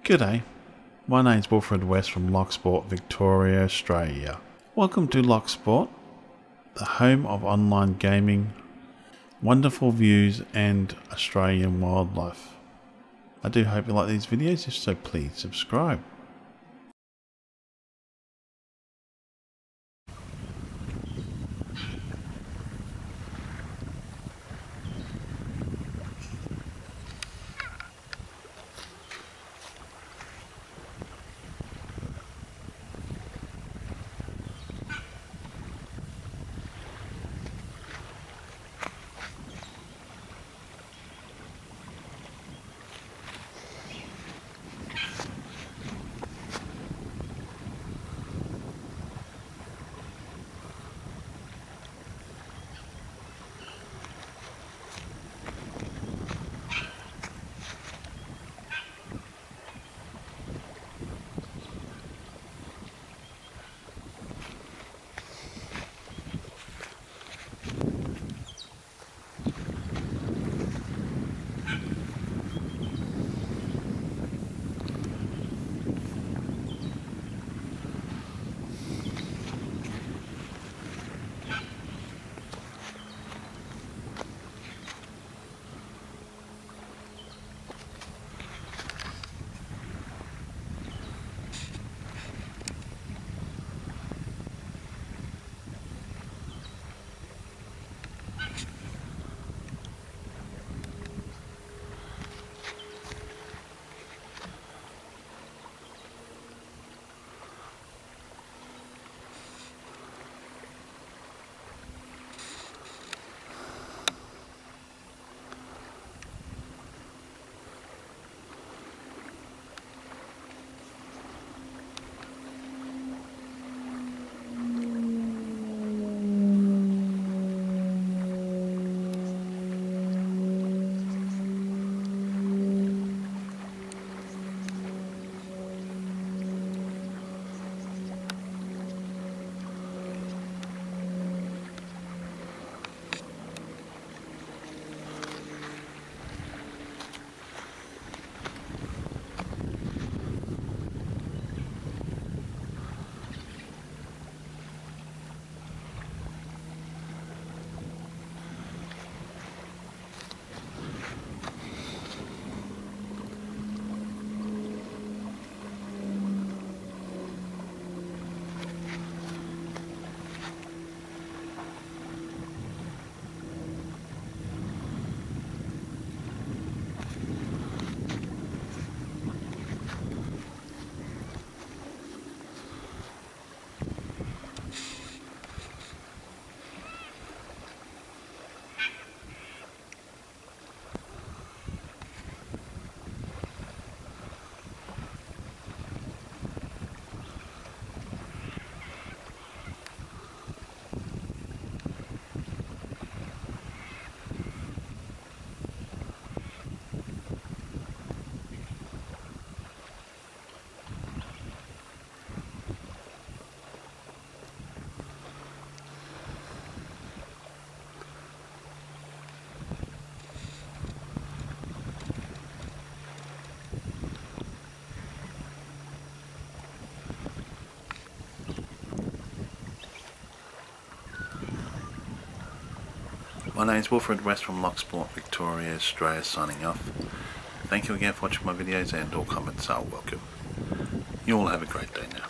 G'day, my name's Wilfred West from Locksport, Victoria, Australia. Welcome to Locksport, the home of online gaming, wonderful views and Australian wildlife. I do hope you like these videos, if so please subscribe. My name is Wilfred West from Locksport, Victoria, Australia, signing off. Thank you again for watching my videos, and all comments are welcome. You all have a great day now.